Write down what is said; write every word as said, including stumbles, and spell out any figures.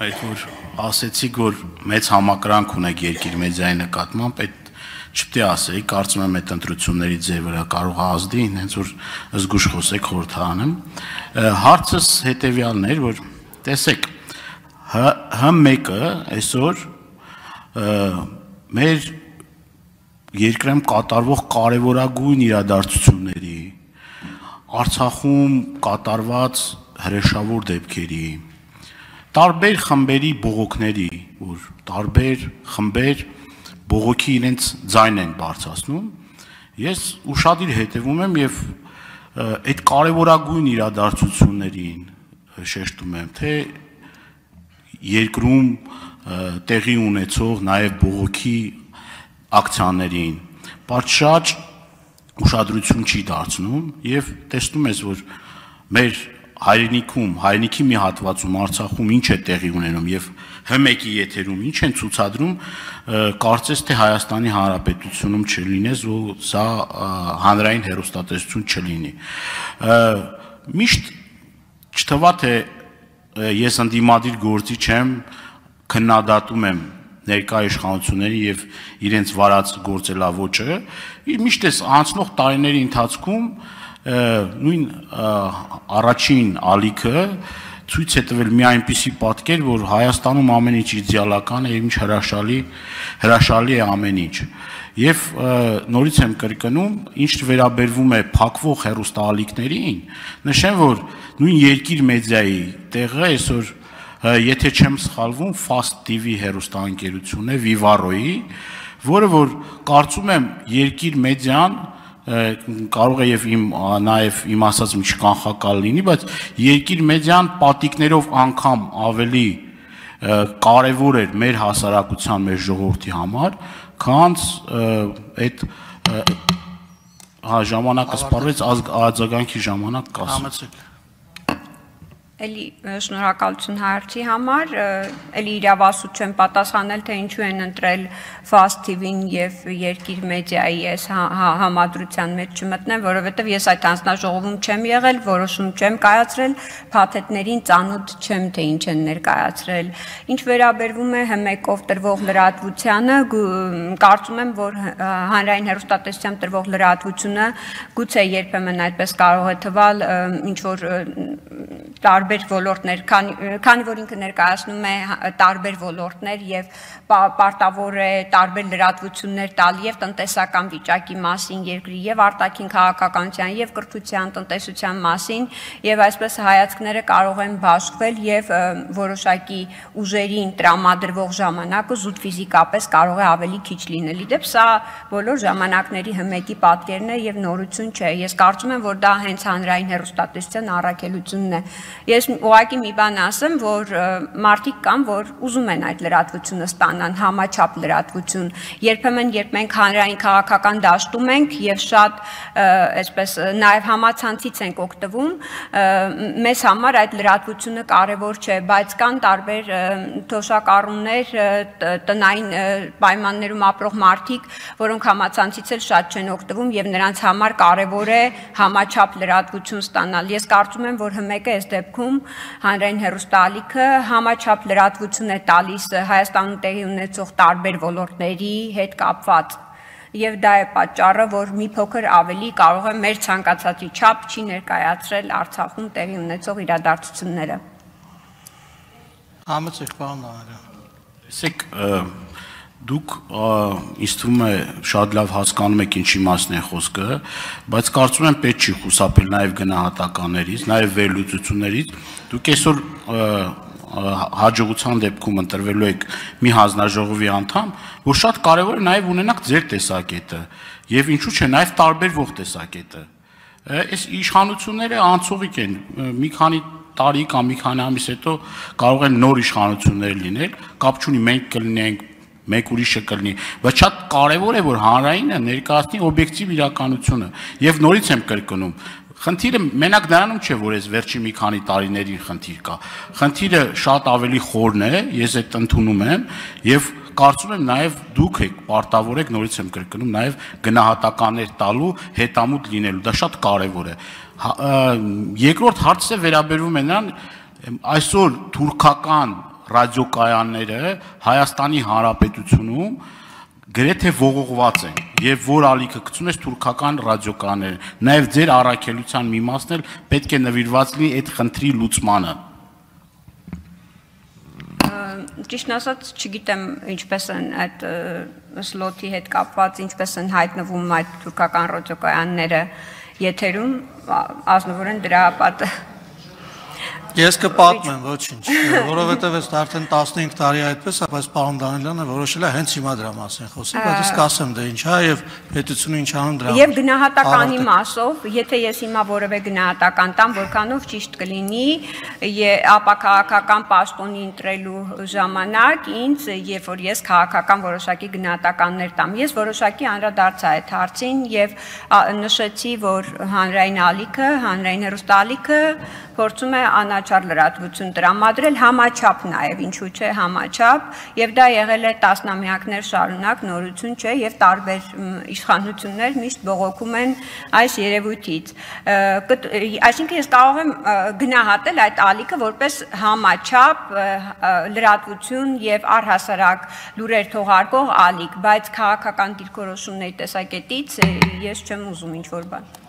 Այդ որ ասեցիք, որ մեծ համակրանք ունեք երկիր մեդիայի նկատմամբ, այդ չպետք է ասեի, կարծում եմ այդ ընտրությունների ձեր վրա կարող է ազդի, հենց որ զգուշ խոսեք խորհրդանեմ։ Հարցս հետևյալն էր, որ տեսեք, Հ մեկը այսօր մեր երկրում կատարվող կարևորագույն իրադարձությունների, Արցախում կատարված հրեշավոր դեպքերի, տարբեր խմբերի բողոքների, որ տարբեր խմբեր բողոքի իրենց ձայն են բարձրացնում, ես ուշադիր հետևում եմ եւ այդ կարևորագույն իրադարձություններին շեշտում եմ, թե երկրում տեղի ունեցող նաև բողոքի ակցիաներին պատշաճ ուշադրություն չի դարձնում եւ տեսնում ես, որ մեր հայրենիքում, հայրենիքի մի հատվածում Արցախում ինչ է տեղի ունենում եւ Հ մեկի եթերում ինչ են ցուցադրում, կարծես թե Հայաստանի Հանրապետությունում չլինես, ու սա հանրային հեռուստատեսություն չլինի։ Միշտ չթվա թե ես ընդդիմադիր գործիչ եմ, քննադատում եմ ներկա իշխանությունների եւ իրենց վարած գործելավոճը, միշտ էս անցնող տարիների ընթացքում նույն առաջին ալիքը ցույց է տվել մի այնպիսի պատկեր, որ Հայաստանում ամեն ինչ իդեալական է եւ ինչ հրաշալի, հրաշալի է ամեն ինչ։ Եվ նորից եմ կրկնում, ինչ վերաբերվում է փակվող հեռուստաալիքներին, նշեմ, որ նույն երկիր մեդիայի տեղը այսօր, եթե չեմ սխալվում, Fast T V հեռուստաընկերությունն է Vivarro-ի, որը որ կարծում եմ երկիր մեդիան կարող է եւ իմ նաեւ իմ ասած մի կանխակալ լինի, բայց երկիր մեդիան պատիկներով անգամ ավելի կարևոր էր մեր հասարակության, մեր ժողովրդի համար, քան այդ հա ժամանակը սպառվեց արձագանքի ժամանակ կասեմ։ Էլի շնորհակալություն հարցի համար, էլի իրավասու չեմ պատասխանել, թե ինչու են ընտրել Fast T V-ն եւ Երկիր մեդիայի այս համադրության մեջ չմտնեմ, որովհետեւ ես այդ հանձնաժողովում չեմ եղել, որոշում չեմ կայացրել, փաթեթներին ծանոթ չեմ, թե ինչ են ներկայացրել։ Ինչ վերաբերվում է Հ մեկով տրվող լրատվությանը, կարծում եմ, որ հանրային հեռուստատեսությամբ տրվող լրատվությունը գուցե երբեմն այդպես կարող է թվալ, ինչ որ տարբեր ոլորտներ, քանի որ ինքը ներկայացնում է տարբեր ոլորտներ եւ պարտավոր է տարբեր լրատվություններ տալ եւ տնտեսական վիճակի մասին երկրի եւ արտաքին քաղաքականության եւ կրթության, տնտեսության մասին եւ այսպես հայացքները կարող են բաշխվել եւ որոշակի ուժերին տրամադրվող ժամանակը զուտ ֆիզիկապես կարող է ավելի քիչ լինել։ Իդեպ սա բոլոր ժամանակների Հ մեկի պատկերն է եւ նորություն չէ։ Ես կարծում եմ, որ դա հենց հանրային հեռուստատեսության առաքելությունն է։ Ես ուղղակի մի բան ասեմ, որ մարդիկ կան, որ ուզում են այդ լրատվությունը ստանան, համաչափ լրատվություն։ Երբեմն, երբ մենք հանրային քաղաքական դաշտում ենք եւ շատ այսպես նաեւ համացանցից ենք օգտվում, մեզ համար այդ լրատվությունը կարեւոր չէ, բայց կան տարբեր թոշակառուներ, տնային պայմաններում ապրող մարդիկ, որոնք համացանցից էլ շատ չեն օգտվում եւ նրանց համար կարեւոր է համաչափ լրատվություն ստանալ։ Ես կարծում եմ, որ Հ մեկը այս դեպքում հանրային հեռուստաալիքը համաչափ լրատվություն է տալիս Հայաստանում տեղի ունեցող տարբեր ոլորտների հետ կապված եւ դա է պատճառը, որ մի փոքր ավելի կարող է մեր ցանկացածի չափ չի ներկայացրել Արցախում տեղի ունեցող իրադարձությունները։ Համեցեք, պարոն Նահարյան։ Տեսեք, դուք ինձ թվում է շատ լավ հասկանում եք ինչի մասն է խոսքը, բայց կարծում եմ պետք չի խուսափել նաև գնահատականներից, նաև վերլուծություններից։ Դուք այսօր հաջողության դեպքում ընտրվելու եք մի հանձնաժողովի անդամ, որ շատ կարևոր է նաև ունենաք ձեր տեսակետը եւ ինչու՞ չէ նաև տարբերվող տեսակետը։ Այս իշխանությունները անցողիկ են, մի քանի տարի կամ մի քանի ամիս հետո կարող են նոր իշխանություններ լինել, կապ չունի մենք կլինենք մեկ ուրիշը կլինի, բայց շատ կարևոր է, որ հանրայինը ներկայացնի օբյեկտիվ իրականությունը եւ նորից եմ կրկնում, խնդիրը մենակ նրանում չէ, որ այս վերջի մի քանի տարիների խնդիր կա, խնդիրը շատ ավելի խորն է, ես այդ ընդունում եմ եւ կարծում եմ նաեւ դուք եք պարտավոր եք, նորից եմ կրկնում, նաեւ գնահատականներ տալու, հետամուտ լինելու, դա շատ կարևոր է։ Երկրորդ հարցը վերաբերվում է նրան, այսօր թուրքական ռադիոկայանները Հայաստանի Հանրապետությունում գրեթե ողողված են եւ որ ալիքը գցում ես թուրքական ռադիոկաներ նաեւ ձեր առաքելության մի մասն էլ պետք է նվիրված լինի այդ խնդրի լուծմանը ճիշտն ասած չգիտեմ ինչպես են այդ սլոթի հետ կապված ինչպես են հայտնվում այդ թուրքական ռադիոկայանները եթերում ազնվորեն դրա պատը Ես կպատմեմ, ոչինչ, որովհետև ես արդեն տասնհինգ տարի այդպես, բայց պարոն Դանիելյանը որոշել է հենց հիմա դրա մասին խոսել, բայց ես կասեմ դե ինչա եւ պետությունը ինչ անում դրա Եվ գնահատականի մասով, եթե ես հիմա որևէ գնահատական տամ, որքանով ճիշտ կլինի, ապա քաղաքական պաշտոնի ընտրելու ժամանակ ինձ, երբ որ ես քաղաքական որոշակի գնահատականներ տամ, ես որոշակի անդրադարձա այդ հարցին եւ նշեցի, որ հանրային ալիքը, հանրային հեռուստաալիքը փորձում է անաչառ լրատվություն տրամադրել համաչափ նաև ինչու՞ չէ համաչափ եւ դա եղել է տասնամյակներ շարունակ նորություն չէ եւ տարբեր իշխանություններ միշտ բողոքում են այս երևույթից այսինքն ես կարող եմ գնահատել այդ ալիքը որպես համաչափ լրատվություն եւ առհասարակ լուրեր թողարկող ալիք բայց քաղաքական դիրքորոշումների տեսակետից ես չեմ ուզում ինչ որ բան